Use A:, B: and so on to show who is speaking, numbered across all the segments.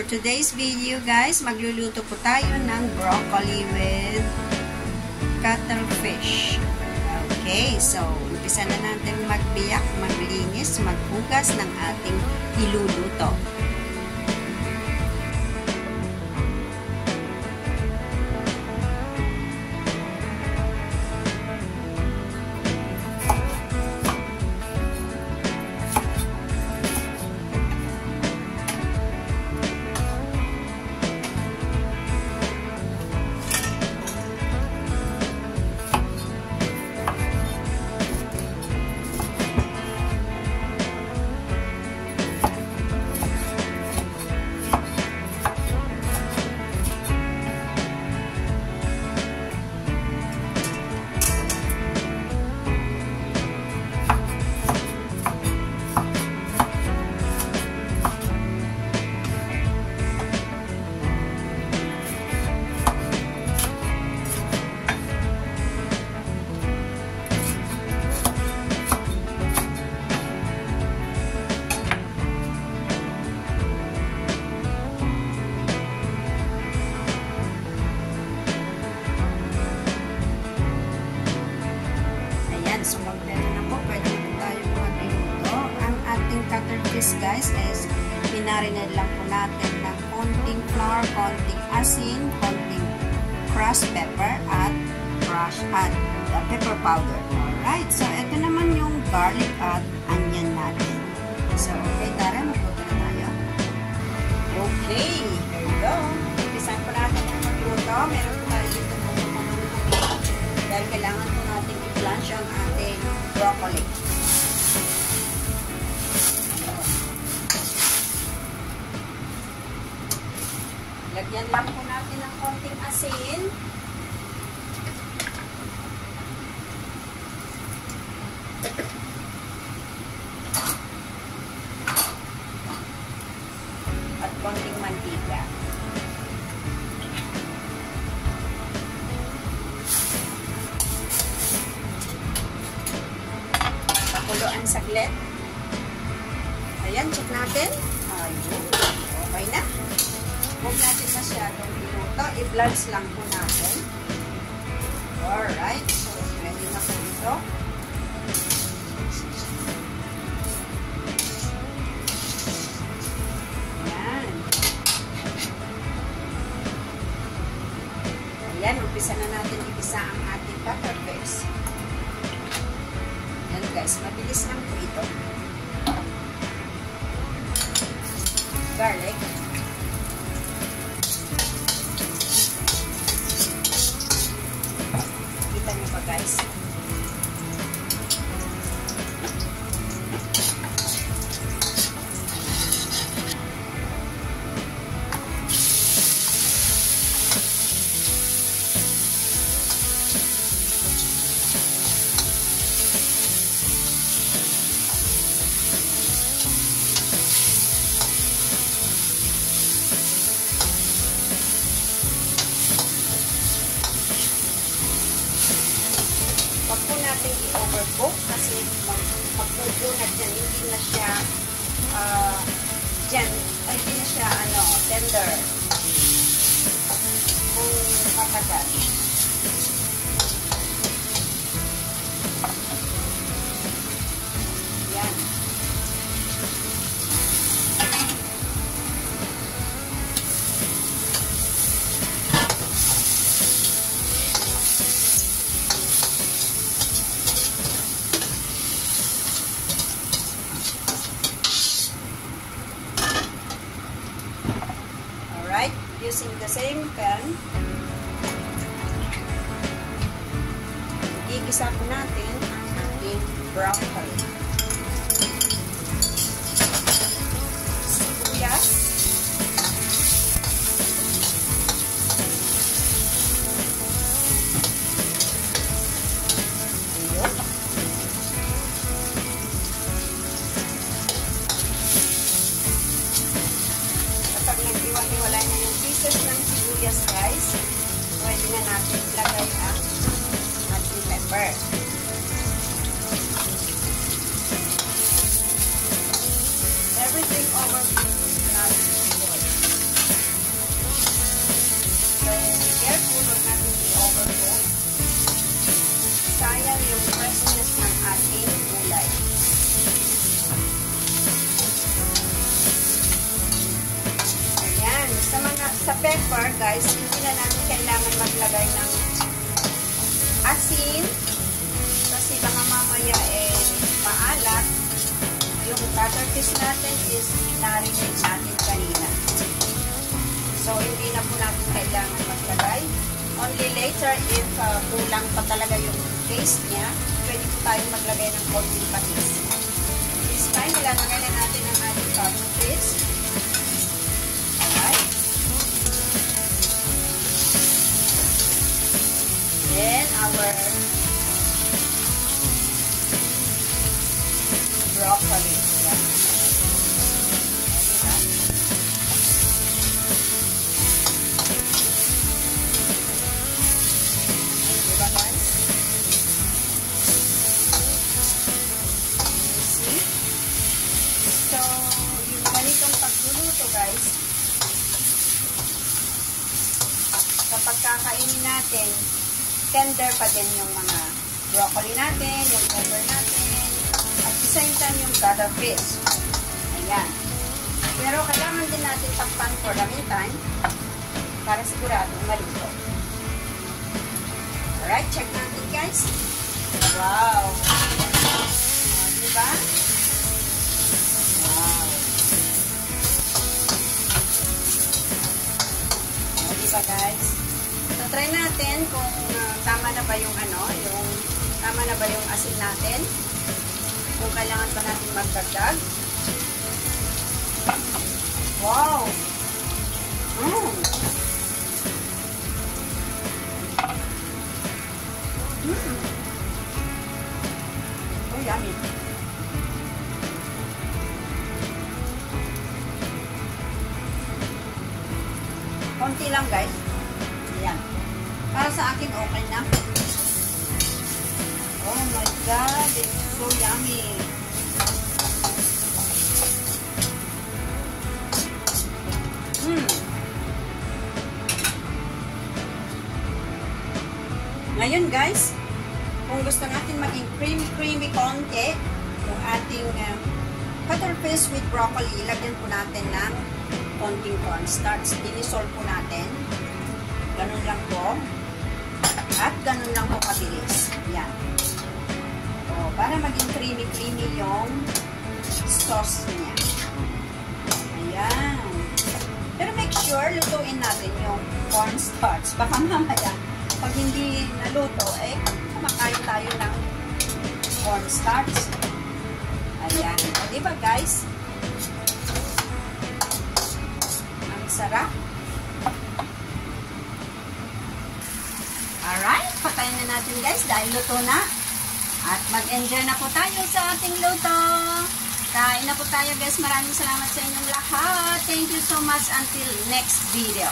A: For today's video guys, magluluto po tayo ng broccoli with cuttlefish. Okay, so umpisa na natin magbiyak, maglinis, maghugas ng ating iluluto. So, magpero na po. Pwede na po tayo mag-iluto. Ang ating cuttlefish guys is pinarinad lang po natin ng konting flour, konting asin, konting crushed pepper at pepper powder. Alright. So, ito naman yung garlic at onion natin. So, okay, tara. Magluto na tayo. Okay. There you go. Umpisan po natin yung magluto. Meron po tayo dito po dahil kailangan po natin i-blanch ang ating broccoli. Lagyan lang po natin ng konting asin. At konting mantika. Pakuluan saglit. Ayan, check natin. Ayun. Okay na. Huwag natin masyadong minuto. I-blanch lang po natin. Alright. So, ready na po ito. Ayan. Ayan, umpisa na natin igisa ang ating cuttlefish. Ayan guys, mabilis lang po ito. Garlic. Kita nyo ba guys? Huwag po natin i-overcook kasi pagpupunat dyan, hindi na siya hindi na siya tender kung katagal. Yan. Alright, using the same pan, igisa po natin ang ating broccoli. Sibuyas. Ayun. Kapag nag-iwan-iwalay na yung pieces ng sibuyas guys, pwede na natin ilagay ang ating pepper. Everything over not good. masayang yung freshness ng ating gulay. Ayan. Sa pepper, guys, hindi na natin kailangan maglagay ng asin kasi baka mamaya maalat. Yung butter fish natin is marinate natin kanina. So, hindi na po natin kailangan maglagay. Only later, if kulang pa talaga yung taste niya, pwede po tayong maglagay ng konting patis. This time, ilalagay na natin ang ating butter fish. Alright. Then, our broccoli. Yeah. Diba guys? See? So, yung ganitong pagluluto guys, kapag kakainin natin, tender pa din yung mga broccoli natin, yung pepper natin, at the same time yung butter fish. Ayan. Pero kailangan din natin takpan for the meantime para sigurado maluto. Alright, check natin guys. Wow! Diba? Wow! Diba guys? So, try natin kung tama na ba yung tama na ba yung asin natin. Kung kailangan pa natin magdagdag. Wow! Oh, yummy. Konti lang guys. Ayan. Para sa akin, okay na. Oh my God, it's so yummy. Ngayon guys, kung gusto natin maging creamy konti, yung ating cuttlefish with broccoli, ilagyan po natin ng konting cornstarch. Dinisol po natin. Ganun lang po. At ganun lang po kabilis. Yan. O, para maging creamy yung sauce niya. Ayan. Pero make sure, lutuin natin yung cornstarch. Baka mamaya, pag hindi naluto, kumakain tayo ng cornstarch. Ayan. O, diba guys? Ang sarap. Alright, patayin na natin guys dahil luto na. At mag-enjoy na po tayo sa ating luto. Kain na po tayo guys. Maraming salamat sa inyong lahat. Thank you so much until next video.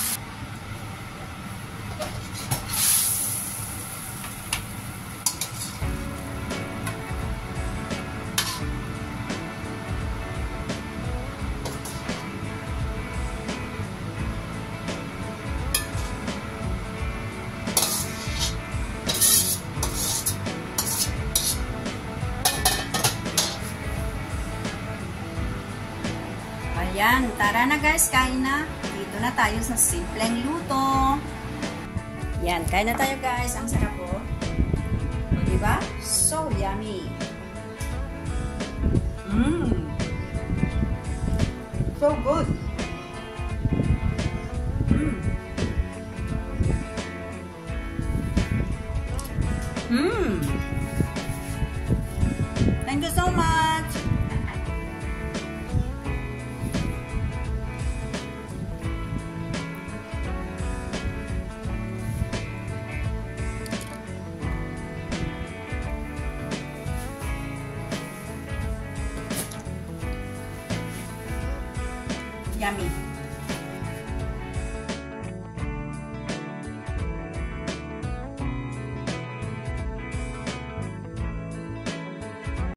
A: Ayan, tara na guys, kain na. Dito na tayo sa simpleng luto. Yan, kain na tayo guys. Ang sarap po. O, diba? So yummy. So good. Thank you so much. Yummy.